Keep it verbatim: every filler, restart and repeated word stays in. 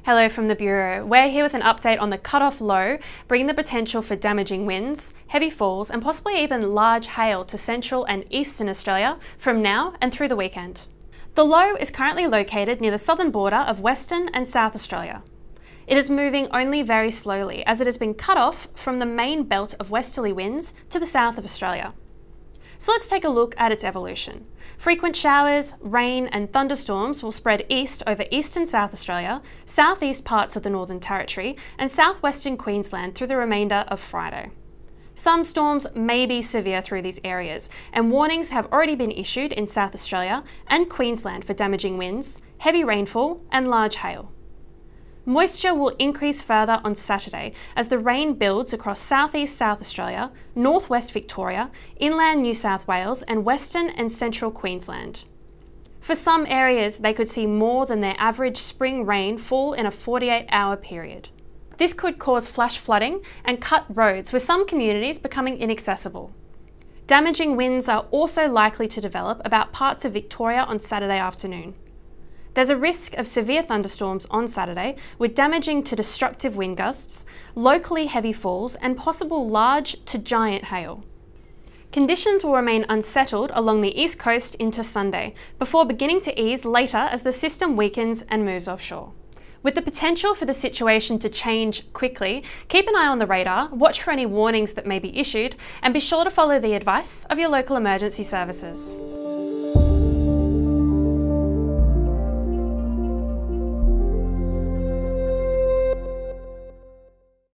Hello from the Bureau. We're here with an update on the cut-off low, bringing the potential for damaging winds, heavy falls and possibly even large hail to central and eastern Australia from now and through the weekend. The low is currently located near the southern border of Western and South Australia. It is moving only very slowly as it has been cut off from the main belt of westerly winds to the south of Australia. So let's take a look at its evolution. Frequent showers, rain and thunderstorms will spread east over eastern South Australia, southeast parts of the Northern Territory and southwestern Queensland through the remainder of Friday. Some storms may be severe through these areas, and warnings have already been issued in South Australia and Queensland for damaging winds, heavy rainfall and large hail. Moisture will increase further on Saturday as the rain builds across southeast South Australia, northwest Victoria, inland New South Wales and western and central Queensland. For some areas, they could see more than their average spring rain fall in a forty-eight hour period. This could cause flash flooding and cut roads, with some communities becoming inaccessible. Damaging winds are also likely to develop about parts of Victoria on Saturday afternoon. There's a risk of severe thunderstorms on Saturday, with damaging to destructive wind gusts, locally heavy falls and possible large to giant hail. Conditions will remain unsettled along the east coast into Sunday, before beginning to ease later as the system weakens and moves offshore. With the potential for the situation to change quickly, keep an eye on the radar, watch for any warnings that may be issued, and be sure to follow the advice of your local emergency services.